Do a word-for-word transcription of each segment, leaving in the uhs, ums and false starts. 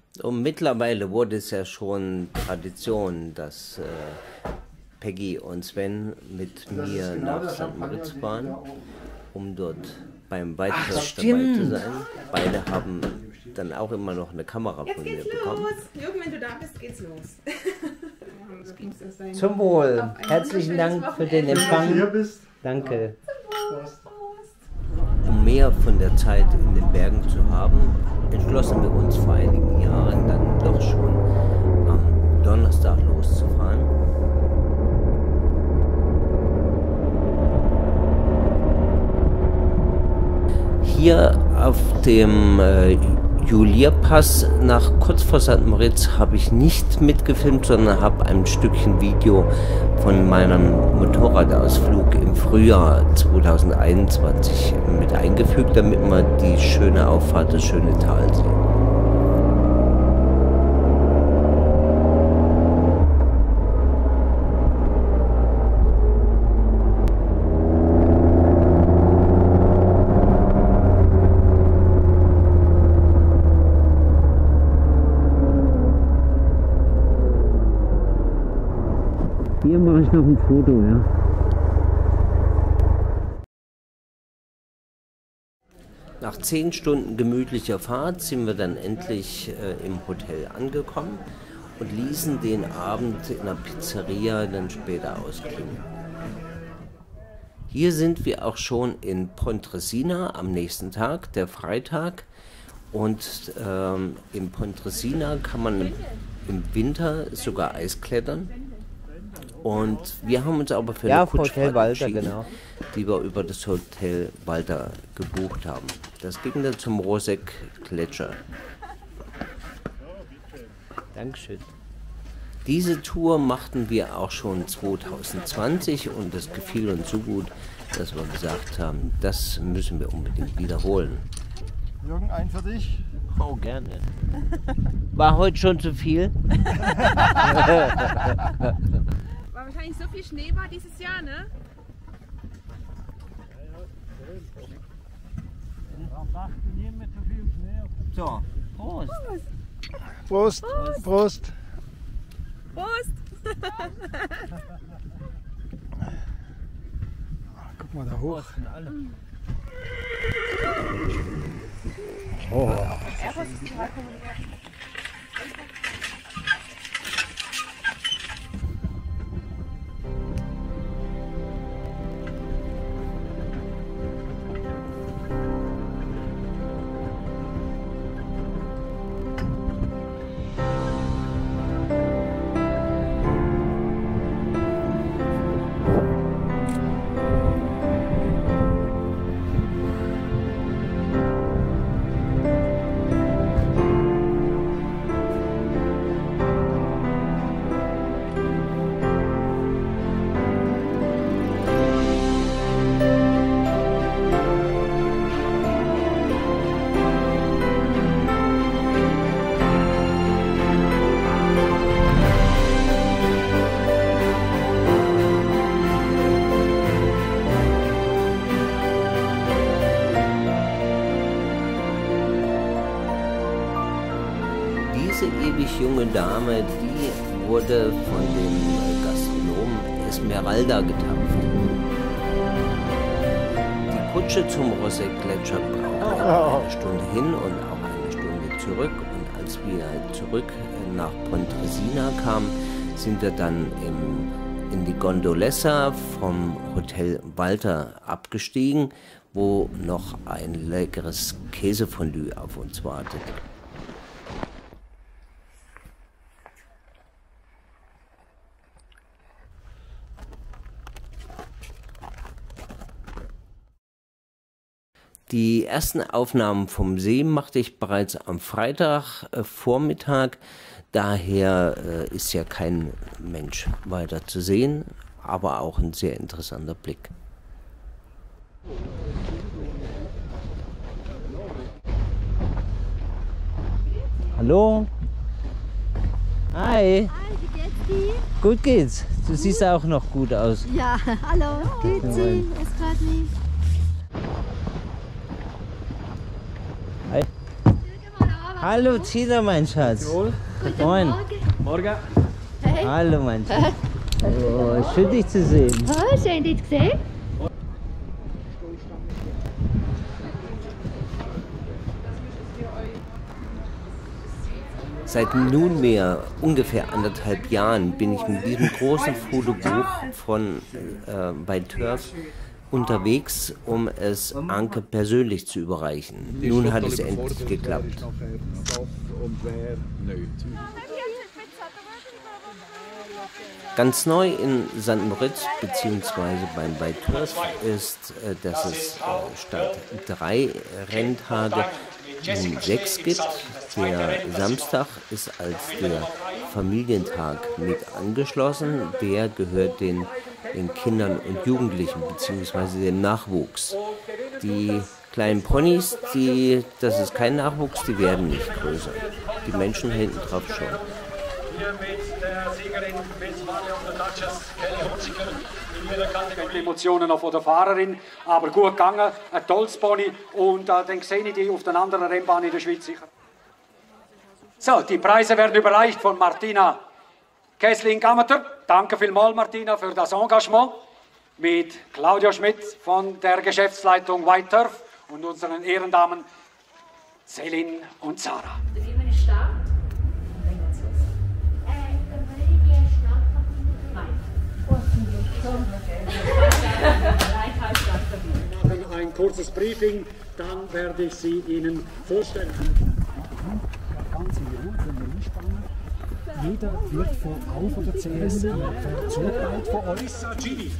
Und mittlerweile wurde es ja schon Tradition, dass äh, Peggy und Sven mit mir genau nach Sankt Moritz fahren, um dort beim Weitwurf dabei stimmt. zu sein. Beide haben dann auch immer noch eine Kamera Jetzt von mir geht's bekommen. los. Jürgen, wenn du da bist, geht's los. Zum Wohl. Herzlichen Dank für den Wenn du hier Empfang. bist. Danke. Um mehr von der Zeit in den Bergen zu haben, entschlossen wir uns vor einigen Jahren dann doch schon am Donnerstag loszufahren. Hier auf dem äh, Julierpass nach kurz vor Sankt Moritz habe ich nicht mitgefilmt, sondern habe ein Stückchen Video von meinem Motorradausflug im Frühjahr zweitausendeinundzwanzig mit eingefügt, damit man die schöne Auffahrt, das schöne Tal sieht. Hier mache ich noch ein Foto, ja. Nach zehn Stunden gemütlicher Fahrt sind wir dann endlich äh, im Hotel angekommen und ließen den Abend in der Pizzeria dann später ausklingen. Hier sind wir auch schon in Pontresina am nächsten Tag, der Freitag. Und ähm, in Pontresina kann man im Winter sogar Eisklettern. Und wir haben uns aber für Ja, eine Kutschfahrt Hotel Walter, entschieden, genau. die wir über das Hotel Walter gebucht haben. Das ging dann zum Rosek-Gletscher. Dankeschön. Diese Tour machten wir auch schon zweitausendzwanzig und das gefiel uns so gut, dass wir gesagt haben, das müssen wir unbedingt wiederholen. Jürgen, ein für dich. Oh, gerne. War heute schon zu viel? War wahrscheinlich so viel Schnee war dieses Jahr, ne? So, Prost. Prost. Prost. Prost! Guck mal da hoch. Diese ewig junge Dame, die wurde von dem Gastronomen Esmeralda getauft. Die Kutsche zum Rosek-Gletscher brauchte eine Stunde hin und auch eine Stunde zurück. Und als wir zurück nach Pontresina kamen, sind wir dann im, in die Gondolessa vom Hotel Walter abgestiegen, wo noch ein leckeres Käsefondue auf uns wartet. Die ersten Aufnahmen vom See machte ich bereits am Freitag äh, Vormittag. Daher äh, ist ja kein Mensch weiter zu sehen, aber auch ein sehr interessanter Blick. Hallo? Hi. Hi, wie geht's dir? Gut geht's. Du siehst auch noch gut aus. Ja, hallo, geht's Ihnen? Es freut mich. Hi. Jürgen, mal Hallo Tina, mein Schatz. Guten Moin. Morgen. Morgen. Hey. Hallo mein Schatz. Oh, schön dich zu sehen. Oh, schön, dich zu sehen. Seit nunmehr ungefähr anderthalb Jahren bin ich mit diesem großen Fotobuch von äh, bei Turf unterwegs, um es Anke persönlich zu überreichen. Nun hat es endlich geklappt. Ganz neu in Sankt Moritz bzw. beim bei Turf ist, äh, dass es äh, statt drei Renntage nun sechs gibt. Der Samstag ist als der Familientag mit angeschlossen. Der gehört den, den Kindern und Jugendlichen bzw. dem Nachwuchs. Die kleinen Ponys, die, das ist kein Nachwuchs, die werden nicht größer. Die Menschen hinten drauf schon. Hier mit der Siegerin Miss Valley of the Duchess, Kelly Hunziker, in ihrer Kategorie Emotionen von der Fahrerin, aber gut gegangen, ein tolles Pony und äh, dann sehe ich die auf den anderen Rennbahn in der Schweiz sicher. So, die Preise werden überreicht von Martina Kessling-Gammeter. Danke vielmals, Martina, für das Engagement. Mit Claudia Schmidt von der Geschäftsleitung White Turf und unseren Ehrendamen Celine und Sarah. Ein kurzes Briefing, dann werde ich sie Ihnen vorstellen. Ganz in Ruhe, können wir einspannen. Jeder wird von A von der C S zugeteilt von uns. Gini.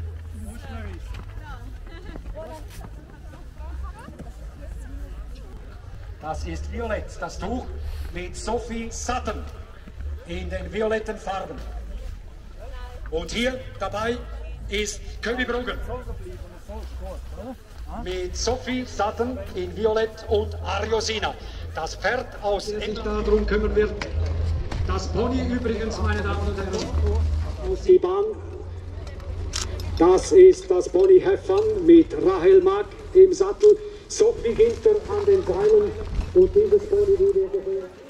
Das ist violett, das Tuch mit Sophie Sutton in den violetten Farben. Und hier dabei ist König Brugger mit Sophie Sutton in Violett und Ariosina. Das Pferd aus England darum kümmern wird. Das Pony übrigens, meine Damen und Herren, aus die Bahn. Das ist das Pony Have Fun mit Rahel Mack im Sattel. Sophie Ginter an den Seilen und dieses Pony, wie wir gesehen haben.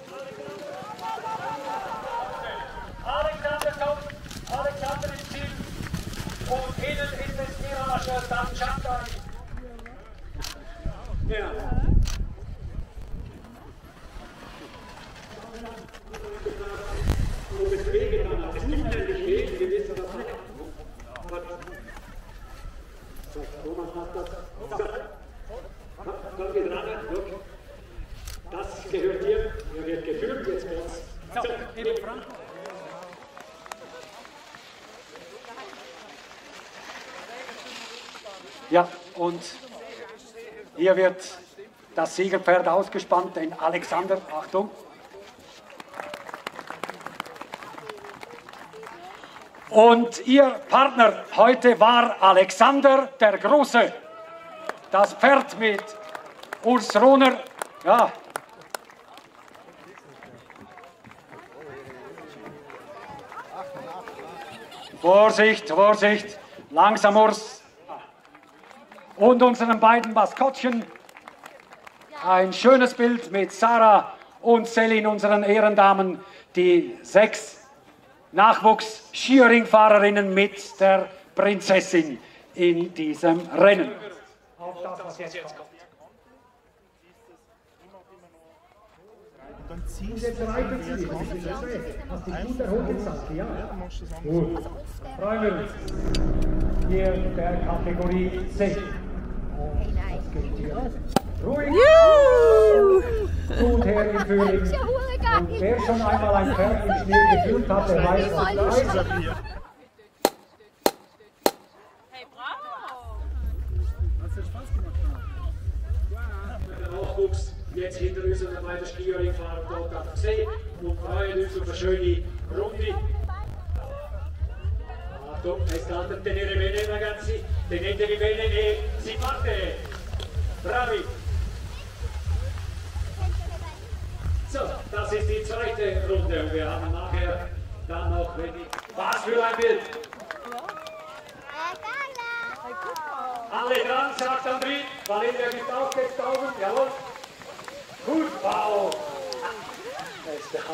Alexander kommt, Alexander ist Ziel und hinten ist es Mirage, dann Schantai. Genau. Ob es wehgetan hat, es tut nämlich weh, wir wissen das nicht. Aber Thomas macht das. Kommt ihr dran, das gehört hier, er wird geführt, jetzt geht's. So, liebe Frank. Ja, und hier wird das Siegerpferd ausgespannt, den Alexander, Achtung. Und Ihr Partner heute war Alexander der Große. Das Pferd mit Urs Rohner, ja. Vorsicht, Vorsicht, langsam Urs. Und unseren beiden Maskottchen. Ein schönes Bild mit Sarah und Celine, unseren Ehrendamen, die sechs Nachwuchs-Skiering-Fahrerinnen mit der Prinzessin in diesem Rennen. Auf das, was jetzt kommt. Dann ziehst Und jetzt reiten Sie, hast du gut herumgesagt, ja? Gut. Freuen wir uns. Hier der Kategorie C. Ruhig. Gut her im Frühling. Und wer schon einmal ein Pferd im Schnee gefühlt hat, der weiß, was das ist. Hey, bravo! Hat dir Spaß gemacht? Der Nachwuchs jetzt hinter uns und weiter Skiering fahren dort auf dem See und freuen uns auf eine schöne Runde. Achtung, es landet tenere bene ragazzi, tenetevi bene e si parte! Bravi! So, das ist die zweite Runde und wir haben nachher dann noch, wenn ich... Was für ein Bild! Alle dran, sagt André. Valeria gibt auch jetzt Daumen, jawohl. Gut, wow! Das ist der Hammer.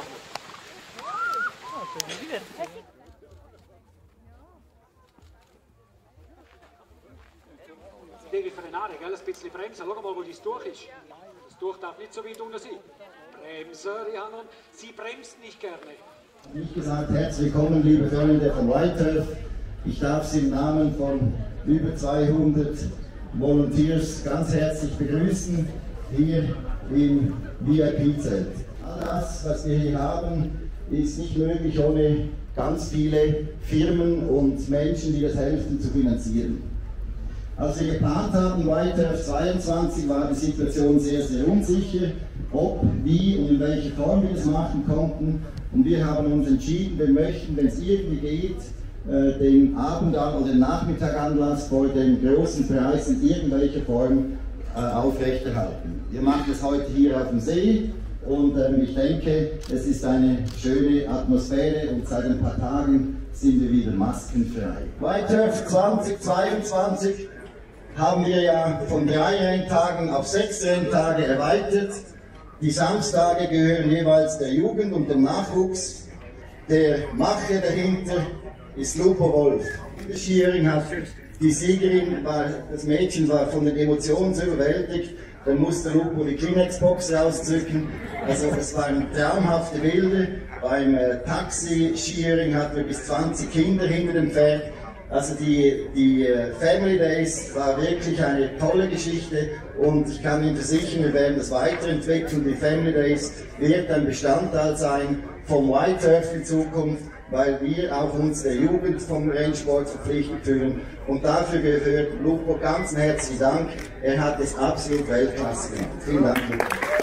Die für den Aare, gell? Ein bisschen bremsen. Schau mal, wo das Tuch ist. Das Tuch darf nicht so weit unten sein. Bremsen, Rihanna. Sie bremst nicht gerne. Wie gesagt, herzlich willkommen, liebe Freunde von White Turf. Ich darf Sie im Namen von über zweihundert Volunteers ganz herzlich begrüßen, hier im V I P-Zelt. All das, was wir hier haben, ist nicht möglich, ohne ganz viele Firmen und Menschen, die das helfen, zu finanzieren. Als wir geplant haben, White Turf zweiundzwanzig, war die Situation sehr, sehr unsicher, ob, wie und in welcher Form wir das machen konnten. Und wir haben uns entschieden, wir möchten, wenn es irgendwie geht, den Abend- oder den Nachmittaganlass vor dem großen Preis in irgendwelcher Form aufrechterhalten. Wir machen es heute hier auf dem See und ich denke, es ist eine schöne Atmosphäre und seit ein paar Tagen sind wir wieder maskenfrei. White Turf zweitausendzweiundzwanzig haben wir ja von drei Renntagen auf sechs Renntage erweitert. Die Samstage gehören jeweils der Jugend und dem Nachwuchs. Der Macher dahinter ist Lupo Wolf. Das Skiering hat die Siegerin, war, das Mädchen war von den Emotionen so überwältigt, dann musste Lupo die Kleenex-Box rauszücken. Also es waren traumhafte Bilder. Beim äh, Taxi-Skiering hatten wir bis zwanzig Kinder hinter dem Pferd. Also die, die äh, Family Days war wirklich eine tolle Geschichte und ich kann Ihnen versichern, wir werden das weiterentwickeln. Die Family Days wird ein Bestandteil sein vom White Turf in Zukunft, weil wir auch unsere Jugend vom Rennsport verpflichtet fühlen. Und dafür gehört Lupo ganz herzlichen Dank. Er hat es absolut Weltklasse gemacht. Vielen Dank, Lupo.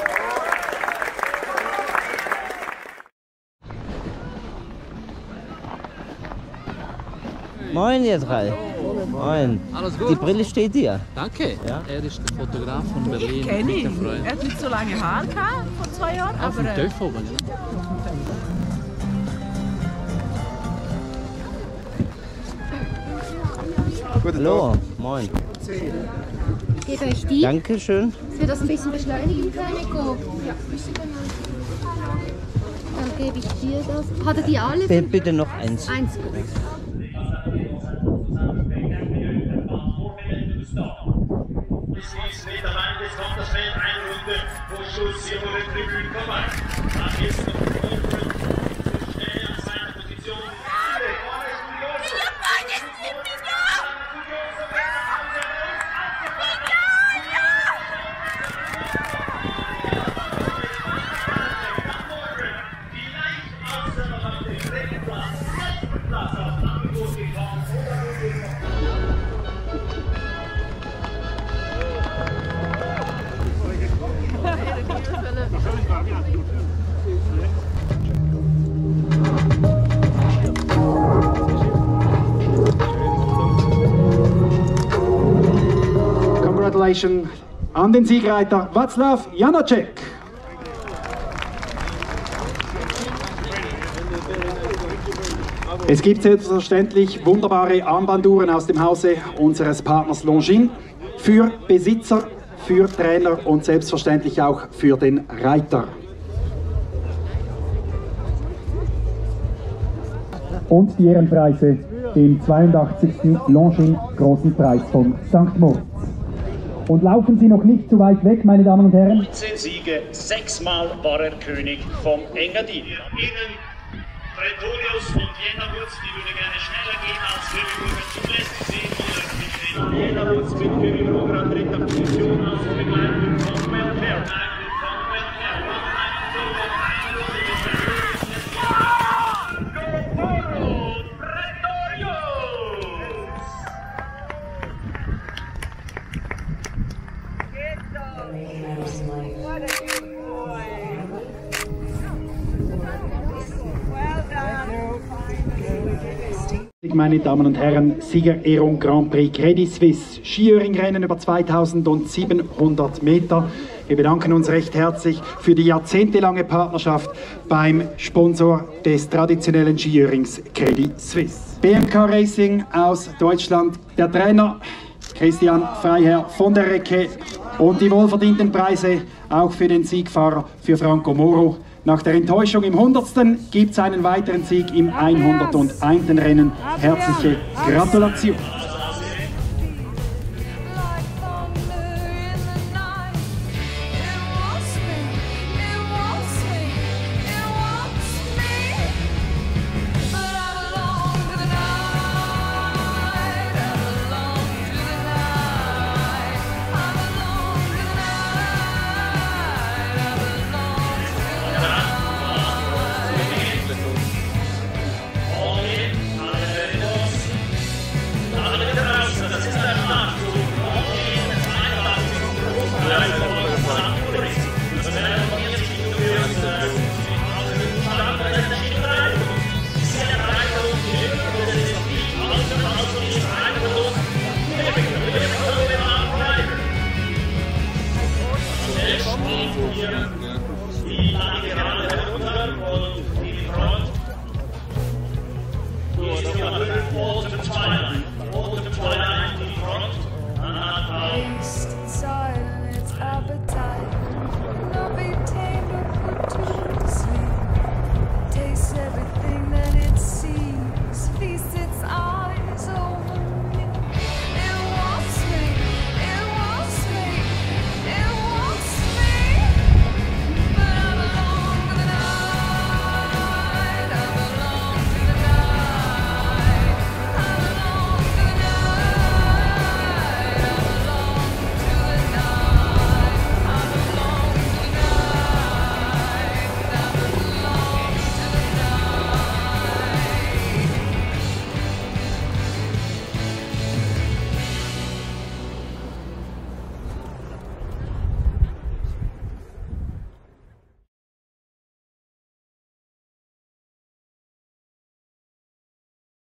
Moin, ihr drei. Moin. Alles gut? Die Brille steht dir. Danke. Ja. Er ist der Fotograf von Berlin. Ich kenne ihn. Er hat nicht so lange Haare gehabt, vor zwei Jahren. Auf dem aber, Töpf oben, ne? Hallo, moin. Geht euch die? Dankeschön. Dass wir das ein bisschen beschleunigen können, Nico? Ja. Dann gebe ich dir das. Hat er die alle? B bitte noch eins. Eins. zwanzig Meter lang, jetzt kommt das Feld, eine Runde vor Schluss, hier vor der Tribüne vorbei. Nach jetzt noch die Vorfeld, so schnell an seiner Position. Alle, vorne ist Furioso. Vielleicht außer noch auf dem dritten Platz, letzten Platz auf Angebot gekommen. Congratulations an den Siegreiter Václav Janacek. Es gibt selbstverständlich wunderbare Armbanduhren aus dem Hause unseres Partners Longines für Besitzer, für Trainer und selbstverständlich auch für den Reiter. Und die Ehrenpreise im zweiundachtzigsten Longines Großen Preis von Sankt Moritz. Und laufen Sie noch nicht zu weit weg, meine Damen und Herren. neunzehn Siege, sechsmal war er König vom Engadin. Ihnen Pretorius und Jenawurz, die würde gerne schneller gehen als Königbürger zulässig sehen. Oder Jenawurz mit Königbürger an dritter Position aus der Begleitung von Welfare. Meine Damen und Herren, Siegerehrung Grand Prix Credit Suisse, Skiöring-Rennen über zweitausendsiebenhundert Meter. Wir bedanken uns recht herzlich für die jahrzehntelange Partnerschaft beim Sponsor des traditionellen Skiörings Credit Suisse. B M K Racing aus Deutschland, der Trainer Christian Freiherr von der Recke Und die wohlverdienten Preise auch für den Siegfahrer, für Franco Moro. Nach der Enttäuschung im hundertsten gibt es einen weiteren Sieg im hundertundeins. Rennen. Herzliche Gratulation!